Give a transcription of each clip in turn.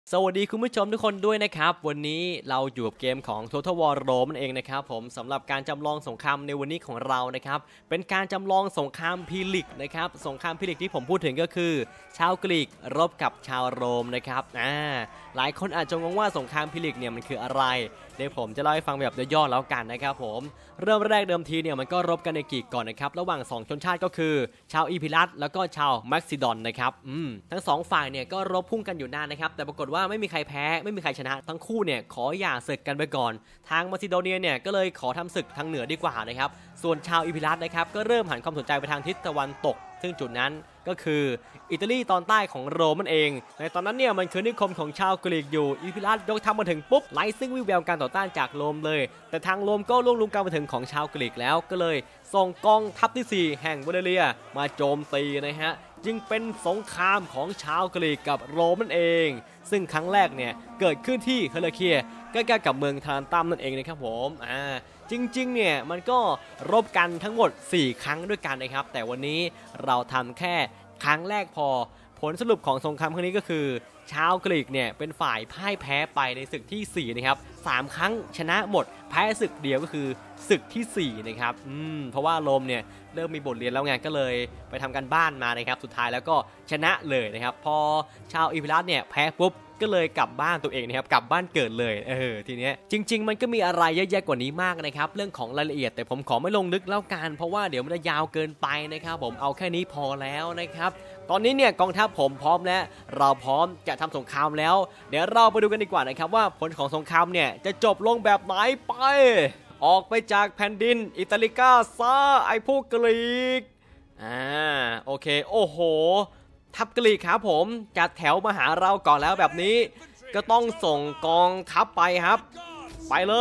สวัสดีคุณผู้ชมทุกคนด้วยนะครับวันนี้เราอยู่กับเกมของ Total War Rome นั่นเองนะครับผมสำหรับการจำลองสงครามในวันนี้ของเรานะครับเป็นการจำลองสงครามพีลิกนะครับสงครามพีลิกที่ผมพูดถึงก็คือชาวกรีกรบกับชาวโรมนะครับหลายคนอาจจะงงว่าสงครามพีลิกเนี่ยมันคืออะไรเดี๋ยวผมจะเล่าให้ฟังแบบย่อๆแล้วกันนะครับผมเริ่มแรกเดิมทีเนี่ยมันก็รบกันในกรีกก่อนนะครับระหว่าง2ชนชาติก็คือชาวอีพิรัสแล้วก็ชาวแม็กซิดอนนะครับทั้ง2ฝ่ายเนี่ยก็รบพุ่งกันอยู่นานนะครับแต่ปรากฏว่าไม่มีใครแพ้ไม่มีใครชนะทั้งคู่เนี่ยขออย่าศึกกันไปก่อนทางมาซิโดเนียเนี่ยก็เลยขอทำศึกทางเหนือดีกว่านะครับส่วนชาวอีพิรัสนะครับก็เริ่มหันความสนใจไปทางทิศตะวันตกซึ่งจุดนั้นก็คืออิตาลีตอนใต้ของโรมนั่นเองในตอนนั้นเนี่ยมันคือนิคมของชาวกรีกอยู่อีพิรัสยกทัพมาถึงปุ๊บไร้ซึ่งวิแววการต่อต้านจากโรมเลยแต่ทางโรมก็ล่วงล้มการมาถึงของชาวกรีกแล้วก็เลยส่งกองทัพที่4แห่งบัลเลียมาโจมตีนะฮะจึงเป็นสงครามของชาวกรีกกับโรมนั่นเองซึ่งครั้งแรกเนี่ยเกิดขึ้นที่เฮเลเคียใกล้ๆกับเมืองทานตัมนั่นเองนะครับผมจริงๆเนี่ยมันก็รบกันทั้งหมด4ครั้งด้วยกันนะครับแต่วันนี้เราทำแค่ครั้งแรกพอผลสรุปของสงครามครั้งนี้ก็คือชาวกรีกเนี่ยเป็นฝ่ายพ่ายแพ้ไปในศึกที่4นะครับ3ครั้งชนะหมดแพ้ศึกเดียวก็คือศึกที่4นะครับเพราะว่าโรมเนี่ยเริ่มมีบทเรียนแล้วไงก็เลยไปทำการบ้านมานะครับสุดท้ายแล้วก็ชนะเลยนะครับพอชาวอีพิรัสเนี่ยแพ้ปุ๊บก็เลยกลับบ้านตัวเองนะครับกลับบ้านเกิดเลยทีเนี้ยจริงๆมันก็มีอะไรเยอะแยะกว่านี้มากนะครับเรื่องของรายละเอียดแต่ผมขอไม่ลงลึกแล้วกันเพราะว่าเดี๋ยวมันจะยาวเกินไปนะครับผมเอาแค่นี้พอแล้วนะครับตอนนี้เนี่ยกองทัพผมพร้อมแล้วเราพร้อมจะทำสงครามแล้วเดี๋ยวเราไปดูกันดีกว่านะครับว่าผลของสงครามเนี่ยจะจบลงแบบไหนไปออกไปจากแผ่นดินอิตาลิกาซะไอ้พวกกรีกโอเคโอ้โหทัพกรีกครับผมจัดแถวมาหาเราก่อนแล้วแบบนี้ก็ต้องส่งกองทัพไปครับไปเลย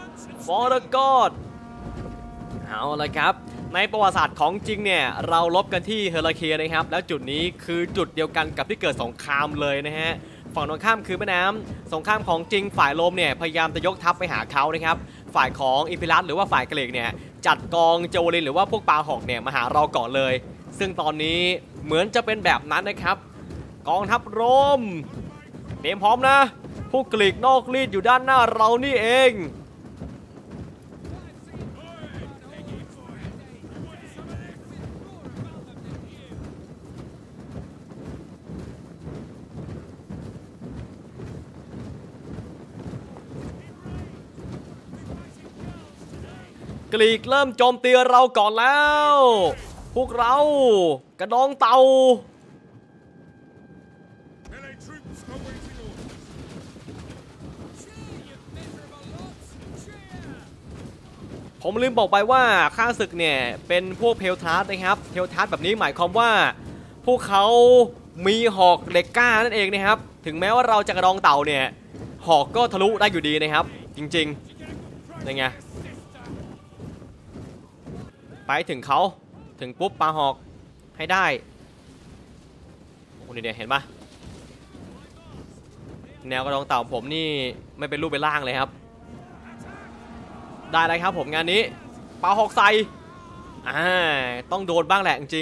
For the God เอาละครับในประวัติศาสตร์ของจริงเนี่ยเราลบกันที่เฮเลเคียนะครับแล้วจุดนี้คือจุดเดียวกันกับที่เกิดสงครามเลยนะฮะฝั่งตรงข้ามคือแม่น้ำสงครามของจริงฝ่ายโรมเนี่ยพยายามจะยกทัพไปหาเขานะครับฝ่ายของอิพิรัสหรือว่าฝ่ายกรีกเนี่ยจัดกองโจลินหรือว่าพวกปาหอกเนี่ยมาหาเราก่อนเลยซึ่งตอนนี้เหมือนจะเป็นแบบนั้นนะครับกองทัพโรมเตรียมพร้อมนะพวกกรีกนอกรีดอยู่ด้านหน้าเรานี่เองกรีกเริ่มโจมตีเราก่อนแล้วพวกเรากระดองเต่าผมลืมบอกไปว่าข้าศึกเนี่ยเป็นพวกเพลทาร์สนะครับเพลทาร์สแบบนี้หมายความว่าพวกเขามีหอกเหล็กกล้านั่นเองนะครับถึงแม้ว่าเราจะกระดองเต่าเนี่ยหอกก็ทะลุได้อยู่ดีนะครับจริงๆยังไงไปถึงเขาถึงปุ๊บปาหอกให้ได้โอ้เนี่ยเห็นปะแนวกระดองเต่าผมนี่ไม่เป็นรูปเป็นร่างเลยครับได้เลยครับผมงานนี้ปาหอกใส่ต้องโดนบ้างแหละจริง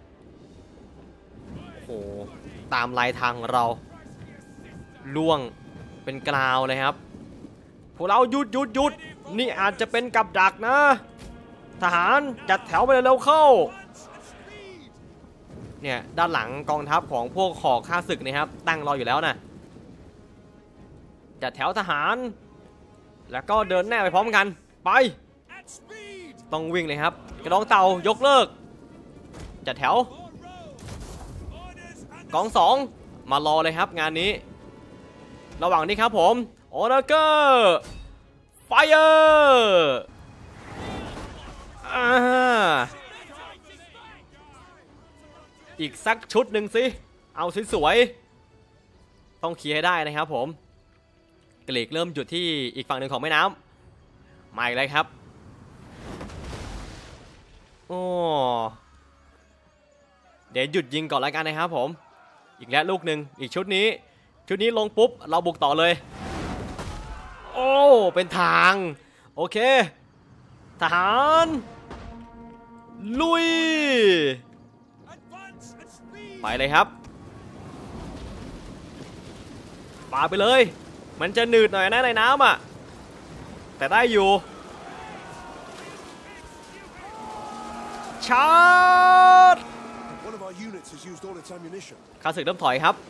ๆโอ้โหตามลายทางของเราล่วงเป็นกราวเลยครับพวกเราหยุดนี่อาจจะเป็นกับดักนะทหารจัดแถวไปเร็วเข้าเนี่ยด้านหลังกองทัพของพวกหอกข้าศึกนะครับตั้งรออยู่แล้วนะจัดแถวทหารแล้วก็เดินหน้าไปพร้อมกันไปต้องวิ่งเลยครับกระดองเต่ายกเลิกจัดแถวกอง2มารอเลยครับงานนี้ระหว่างนี้ครับผมออร์เกอร์ไฟเออร์อีกสักชุดหนึ่งสิเอาสวยๆต้องเคลียร์ให้ได้นะครับผมกรีกเริ่มหยุดที่อีกฝั่งหนึ่งของแม่น้ำมาอีกแล้วครับโอ้เดี๋ยวหยุดยิงก่อนแล้วกันนะครับผมอีกแล้วลูกหนึ่งอีกชุดนี้ลงปุ๊บเราบุกต่อเลยโอ้เป็นทางโอเคทหารลุยไปเลยครับปาไปเลยมันจะหนืดหน่อยนะในน้ำอ่ะแต่ได้อยู่ชาร์จข้าศึกเริ่มถอยครับ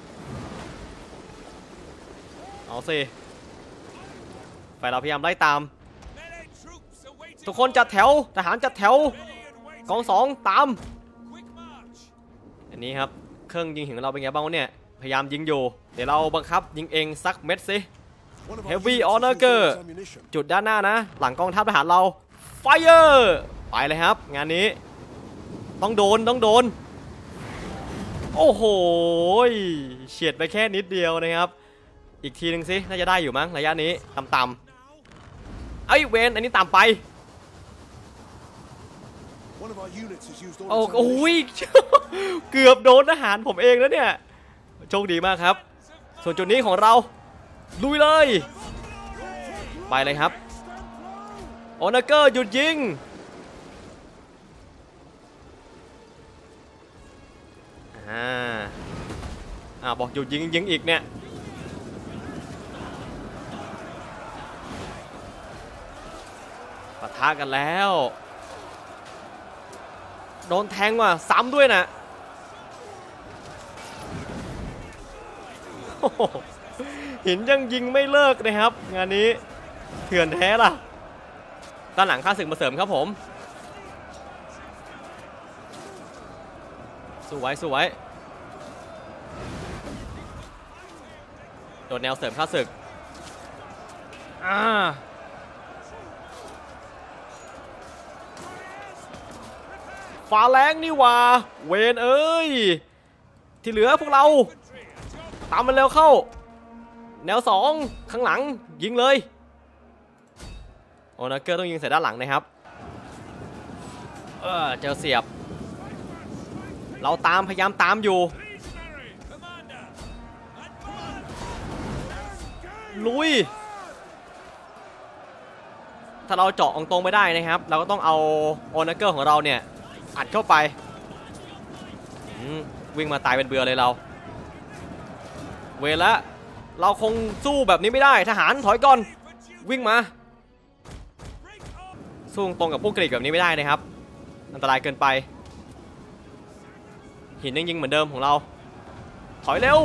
เอาสิฝ่ายเราพยายามไล่ตามทุกคนจัดแถวทหารจัดแถวกองสองตามอันนี้ครับเครื่องยิงหินของเราเป็นไงบ้างเนี่ยพยายามยิงอยู่เดี๋ยวเราบังคับยิงเองสักเม็ดสิ Heavy Honor จุดด้านหน้านะหลังกองทัพทหารเรา Fire ไปเลยครับงานนี้ต้องโดนโอ้โหเฉียดไปแค่นิดเดียวนะครับอีกทีหนึ่งสิน่าจะได้อยู่มั้งระยะนี้ต่ำๆไอ้เวนอันนี้ต่ำไปโอ้โหเกือบโดนทหารผมเองแล้วเนี่ยโชคดีมากครับส่วนจุดนี้ของเราลุยเลยไปเลยครับโอนาเกอร์หยุดยิงบอกหยุดยิงอีกเนี่ยปะทะกันแล้วโดนแทงว่ะซ้ำด้วยนะหินยังยิงไม่เลิกนะครับงานนี้เถื่อนแท้ล่ะด้านหลังข้าศึกมาเสริมครับผมสู้ไว้โดนแนวเสริมข้าศึกฟ้าแรงนี่ว่าเวนเอ้ยที่เหลือพวกเราตามมันเร็วเข้าแนวสองข้างหลังยิงเลยโอนาเกอร์ต้องยิงใส่ด้านหลังนะครับเจอเสียบเราพยายามตามอยู่ลุยถ้าเราเจาะตรงไม่ได้นะครับเราก็ต้องเอาโอนาเกอร์ของเราเนี่ยอัดเข้าไปวิ่งมาตายเป็นเบื่อเลยเราเวลาเราคงสู้แบบนี้ไม่ได้ทหารถอยก่อนวิ่งมาสู้ตรงกับพวกกรีกแบบนี้ไม่ได้นะครับอันตรายเกินไปหินยังยิงเหมือนเดิมของเราถอยเร็ว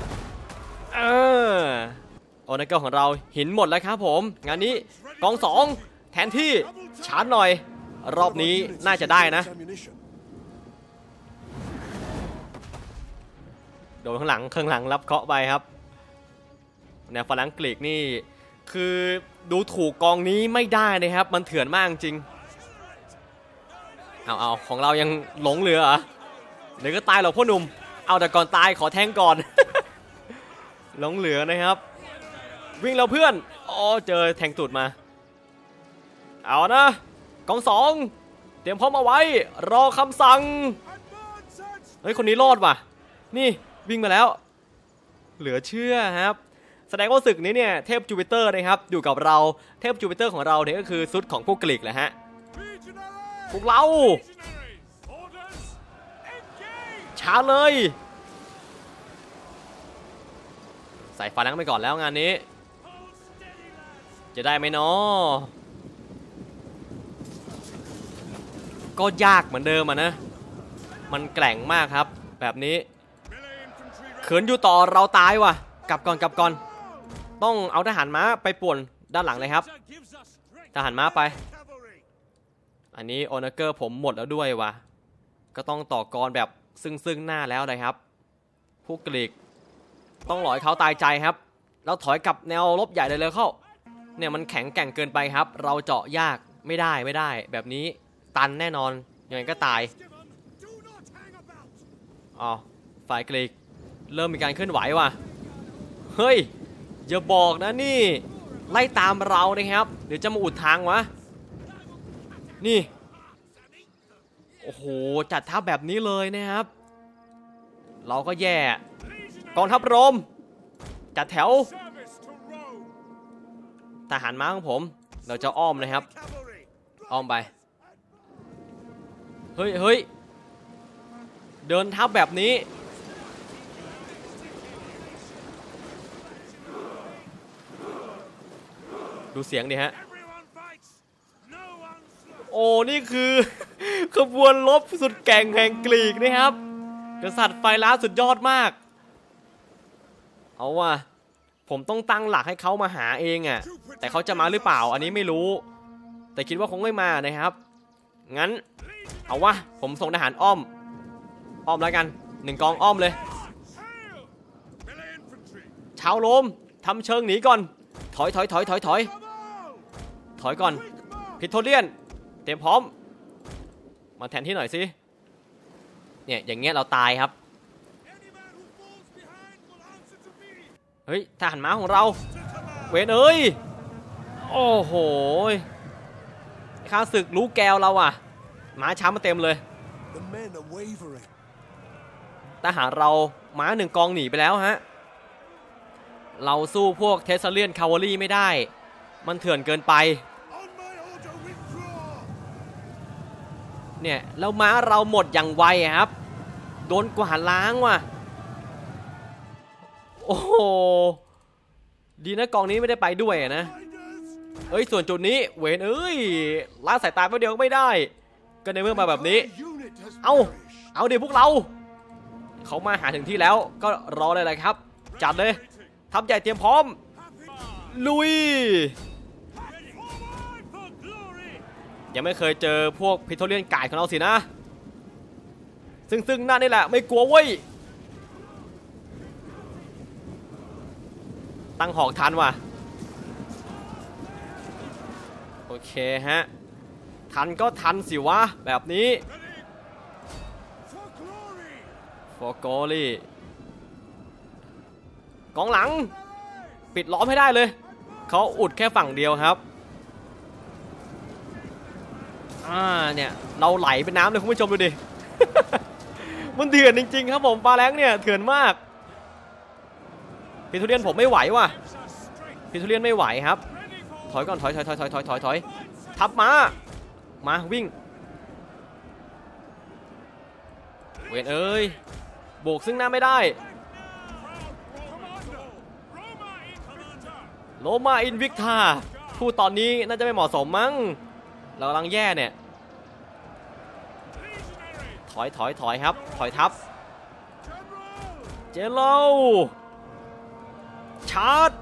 โอนาเกอร์ของเราหินหมดแล้วครับผมงานนี้กองสองแทนที่ชาร์จหน่อยรอบนี้น่าจะได้นะโดนข้างหลังรับเคาะไปครับแนวฝรั่งกรีกนี่คือดูถูกกองนี้ไม่ได้นะครับมันเถื่อนมากจริงเอาของเรายังหลงเหลือเหรอเดี๋ยวก็ตายหรอกพ่อหนุ่มเอาแต่ก่อนตายขอแทงก่อน หลงเหลือนะครับวิ่งเราเพื่อนเจอแทงตูดมาเอานะกองสองเตรียมพร้อมเอาไว้รอคำสั่งเฮ้ยคนนี้รอดว่ะนี่วิ่งมาแล้วเหลือเชื่อครับแสดงว่าศึกนี้เนี่ยเทพจูปิเตอร์นะครับอยู่กับเราเทพจูปิเตอร์ของเราเนี่ยก็คือซุดของพวกกรีกแหละฮะพวกเราช้าเลยใส่ฟ้าแรงไปก่อนแล้วงานนี้จะได้ไหมเนาะก็ยากเหมือนเดิมนะมันแกร่งมากครับแบบนี้เขินอยู่ต่อเราตายว่ะกลับก่อนต้องเอาทหารม้าไปป่วนด้านหลังเลยครับทหารม้าไปอันนี้โอนาเกอร์ผมหมดแล้วด้วยว่ะก็ต้องต่อกรแบบซึ่งหน้าแล้วเลยครับพวกกรีกต้องหลอยเขาตายใจครับเราถอยกลับแนวรบใหญ่เลยเข้าเนี่ยมันแข็งแกร่งเกินไปครับเราเจาะยากไม่ได้แบบนี้ตันแน่นอนยังไงก็ตายฝ่ายกรีกเริ่มมีการเคลื่อนไหวว่ะเฮ้ยอย่าบอกนะนี่ไล่ตามเรานะครับเดี๋ยวจะมาอุดทางวะนี่โอ้โหจัดทัพแบบนี้เลยนะครับเราก็แย่กองทัพโรมจัดแถวทหารม้าของผมเราจะอ้อมนะครับอ้อมไปเฮ้ยเดินทัพแบบนี้ดูเสียงดิฮะโอ้นี่คือ ขบวนรบสุดแกร่งแห่งกรีกนะครับกษัตริย์ไฟล้าสุดยอดมากเอาว่ะผมต้องตั้งหลักให้เขามาหาเองอ่ะแต่เขาจะมาหรือเปล่าอันนี้ไม่รู้แต่คิดว่าคงไม่มานะครับงั้นเอาวะผมส่งทหารอ้อมแล้วกัน1 กองอ้อมเลยชาวโรมทำเชิงหนีก่อนถอยก่อนพิโทเลียนเตรียมพร้อมมาแทนที่หน่อยสิเนี่ยอย่างเงี้ยเราตายครับเฮ้ยทหารม้าของเราเวนเอ้ยโอ้โหข้าศึกรู้แก้วเราอ่ะม้าช้ามาเต็มเลยทหารเราม้า1 กองหนีไปแล้วฮะเราสู้พวกเทสเลียนคาวารีไม่ได้มันเถื่อนเกินไปเนี่ยแล้วม้าเราหมดอย่างไวครับโดนกวาดล้างว่ะโอ้โหดีนะกองนี้ไม่ได้ไปด้วยนะเอ้ยส่วนจุดนี้เวนเอ้ยล้าสายตาไปเดียวก็ไม่ได้ก็ในเมื่อมาแบบนี้เอาดิพวกเราเขามาหาถึงที่แล้วก็รอเลยแหละครับจัดเลยทัพใหญ่เตรียมพร้อมลุยยังไม่เคยเจอพวกพิโทเลียนกายของเราสินะซึ่งหน้านี่แหละไม่กลัวเว้ยตั้งหอกทันว่ะโอเคฮะทันก็ทันสิวะแบบนี้ฟอร์กอรี่กองหลังปิดล้อมให้ได้เลยเขาอุดแค่ฝั่งเดียวครับเนี่ยเราไหลเป็นน้ำเลยคุณผู้ชมดูดิ มันเถื่อนจริงๆครับผมปลาแรงเนี่ยเถื่อนมากพิทูเรียนผมไม่ไหวว่ะพิทูเรียนไม่ไหวครับถอยก่อนถอยทับมาวิ่งเวนเอ้ยโบกซึ่งหน้าไม่ได้โรมาอินวิกตาพูดตอนนี้น่าจะไม่เหมาะสมมั้งเรากำลังแย่เนี่ยถอยครับถอยทับเจโลชาร์จ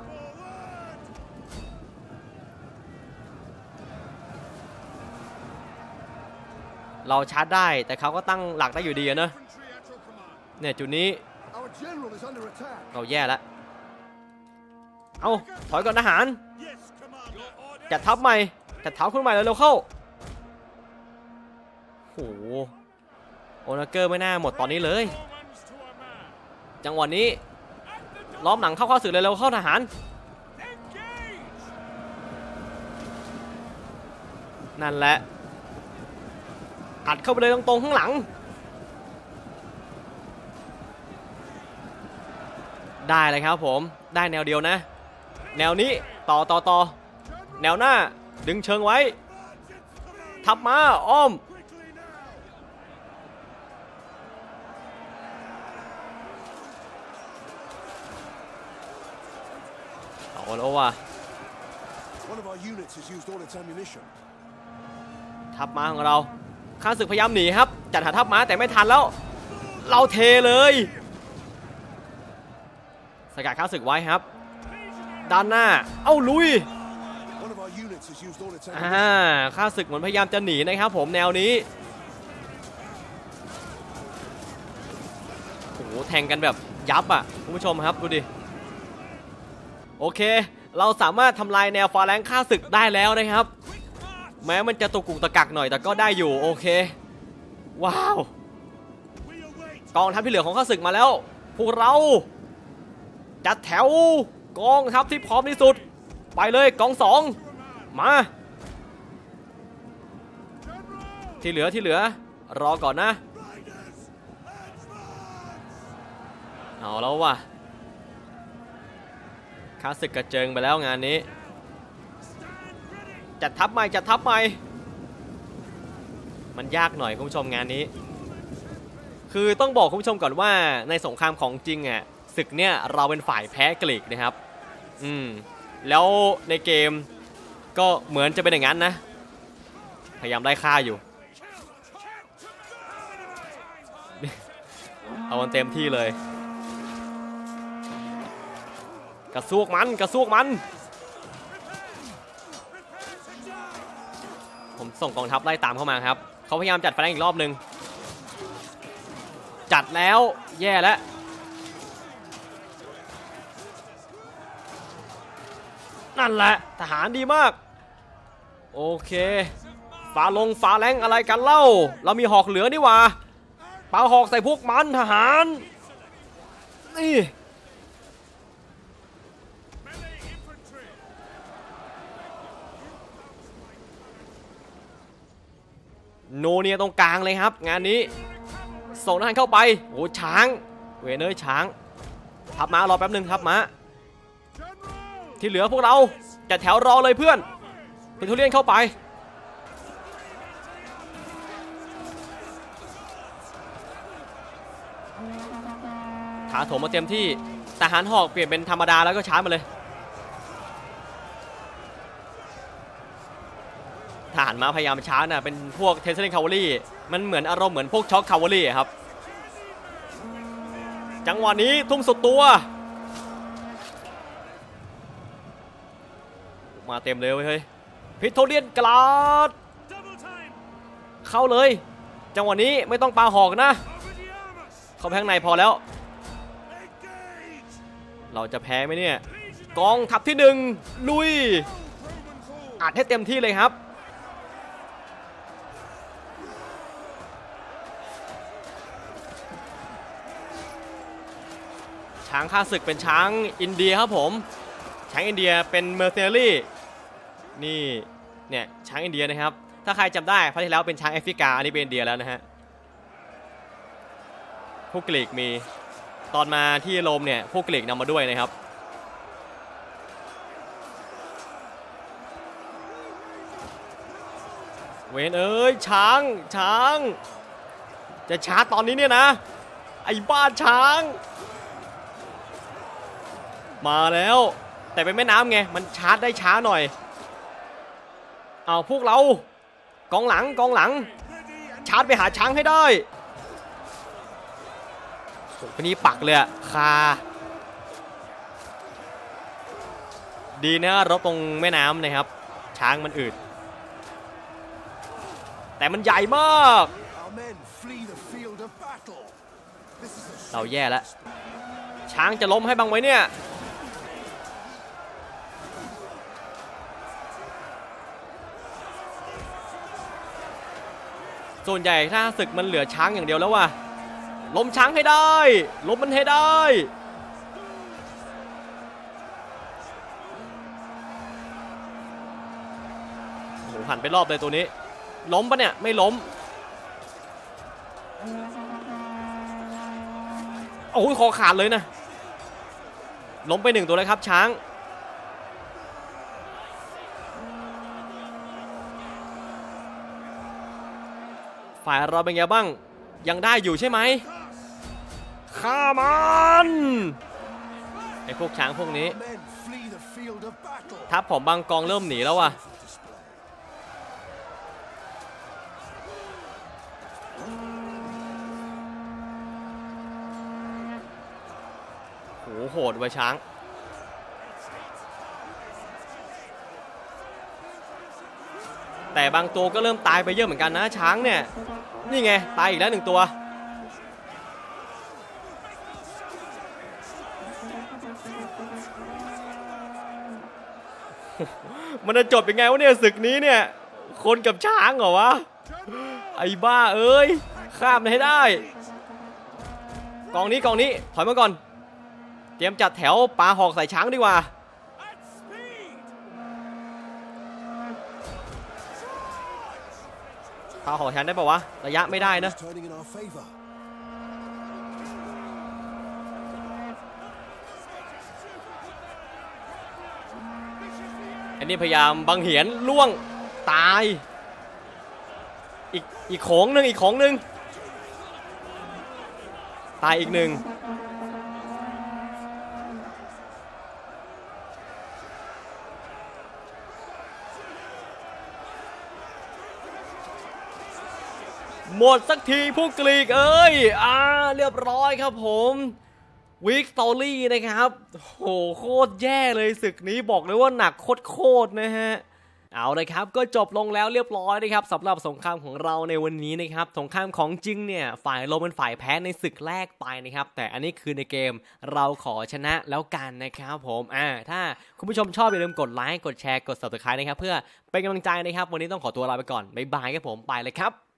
เราชาร์จได้แต่เขาก็ตั้งหลักได้อยู่ดีนะเนี่ยจุดนี้เราแย่แล้วเอาถอยก่อนทหารจัดทัพใหม่จัดทัพขึ้นใหม่แล้วเร็วเข้าโอ้โหโอนาเกอร์ไม่น่าหมดตอนนี้เลยจังหวะนี้ล้อมหลังเข้าศึกเลยเร็วเข้าทหารนั่นแหละอัดเข้าไปเลยตรงๆข้างหลังได้เลยครับผมได้แนวเดียวนะแนวนี้ต่อแนวหน้าดึงเชิงไว้ทับมาอ้อมเอาแล้วว่ะทับมาของเราข้าศึกพยายามหนีครับจัดหาทับม้าแต่ไม่ทันแล้วเราเทเลยสกัดข้าศึกไว้ครับด้านหน้าลุยข้าศึกเหมือนพยายามจะหนีนะครับผมแนวนี้โอ้โหแทงกันแบบยับอ่ะคุณผู้ชมครับดูดิโอเคเราสามารถทำลายแนวฟ้าแรงข้าศึกได้แล้วนะครับแม้มันจะตะกุกตะกักหน่อยแต่ก็ได้อยู่โอเคว้าวกองทัพที่เหลือของข้าศึกมาแล้วพวกเราจัดแถวกองทัพที่พร้อมที่สุดไปเลยกอง2มาที่เหลือรอก่อนนะเอาแล้วว่ะข้าศึกกระเจิงไปแล้วงานนี้จัดทัพใหม่มันยากหน่อยคุณผู้ชมงานนี้คือต้องบอกคุณผู้ชมก่อนว่าในสงครามของจริงอ่ะศึกเนี่ยเราเป็นฝ่ายแพ้กรีกนะครับแล้วในเกมก็เหมือนจะเป็นอย่างนั้นนะพยายามไล่ฆ่าอยู่เอามันเต็มที่เลยกระซวกมันกระซวกมันผมส่งกองทัพไล่ตามเข้ามาครับเขาพยายามจัดแฟลงอีกรอบนึงจัดแล้วแย่แล้วนั่นแหละทหารดีมากโอเคฟ้าแรงอะไรกันเล่าเรามีหอกเหลือนี่หว่าปาหอกใส่พวกมันทหารนี่โนเนียตรงกลางเลยครับงานนี้ส่งทหารเข้าไปโอ้ช้างเวเนอร์ช้างทับม้ารอแป๊บหนึ่งทับม้าที่เหลือพวกเราจัดแถวรอเลยเพื่อนเป็นทุเรียนเข้าไปถาโถมมาเต็มที่ทหารหอกเปลี่ยนเป็นธรรมดาแล้วก็ช้ามาเลยทหารม้าพยายามช้าน่ะเป็นพวกเทนเซอร์คาวารี่มันเหมือนอารมณ์เหมือนพวกช็อคคาวารี่ครับจังหวะนี้ทุ่มสุดตัวมาเต็มเลยเฮ้ยพิโทเรียนกลาดเข้าเลยจังหวะนี้ไม่ต้องปาหอกนะเข้าไปข้างในพอแล้วเราจะแพ้ไหมเนี่ยกองทัพที่1ลุยอัดให้เต็มที่เลยครับช้างข้าศึกเป็นช้างอินเดียครับผมช้างอินเดียเป็นเมอร์เซนารี่นี่เนี่ยช้างอินเดียนะครับถ้าใครจำได้พาร์ทที่แล้วเป็นช้างแอฟริกาอันนี้เป็นอินเดียแล้วนะฮะพวกกรีกมีตอนมาที่โรมเนี่ยพวกกรีกนำมาด้วยนะครับเวนเอ้ยช้างจะชาร์จตอนนี้เนี่ยนะไอ้บ้าช้างมาแล้วแต่เป็นแม่น้ำไงมันชาร์จได้ช้าหน่อยเอาพวกเรากองหลังชาร์จไปหาช้างให้ได้คนนี้ปักเลยอะคาดีนะรบตรงแม่น้ำนะครับช้างมันอืดแต่มันใหญ่มากเราแย่แล้วช้างจะล้มให้บังไว้เนี่ยส่วนใหญ่ถ้าศึกมันเหลือช้างอย่างเดียวแล้วว่ะล้มช้างให้ได้ล้มมันให้ได้โอ้โหหันไปรอบเลยตัวนี้ล้มปะเนี่ยไม่ล้มโอ้โหคอขาดเลยนะล้มไป1ตัวเลยครับช้างฝ่ายเราเป็นไงบ้างยังได้อยู่ใช่ไหมฆ่ามันไอ้พวกช้างพวกนี้ทัพผมบางกองเริ่มหนีแล้วว่ะโหโหดไว้ช้างแต่บางตัวก็เริ่มตายไปเยอะเหมือนกันนะช้างเนี่ยนี่ไงตายอีกแล้ว1ตัวมันจะจบยังไงวะเนี่ยศึกนี้เนี่ยคนกับช้างเหรอวะไอ้บ้าเอ้ยข้ามให้ได้กองนี้ถอยมาก่อนเตรียมจัดแถวปาหอกใส่ช้างดีกว่าปาหอกช้างได้ป่าวะระยะไม่ได้นะอันนี้พยายามบังเหียนล่วงตายอีกของหนึ่งตายอีก1 หมดสักทีผู้กรีกเอ้ยเรียบร้อยครับผมวิกตอรี่นะครับโหโคตรแย่เลยศึกนี้บอกเลยว่าหนักโคตรนะฮะเอาเลยครับก็จบลงแล้วเรียบร้อยนะครับสำหรับสงครามของเราในวันนี้นะครับสงครามของจริงเนี่ยฝ่ายโรมันฝ่ายแพ้ในศึกแรกไปนะครับแต่อันนี้คือในเกมเราขอชนะแล้วกันนะครับผมถ้าคุณผู้ชมชอบอย่าลืมกดไลค์กดแชร์กด Subscribe นะครับเพื่อเป็นกำลังใจนะครับวันนี้ต้องขอตัวลาไปก่อนบ๊ายบายครับผมไปเลยครับ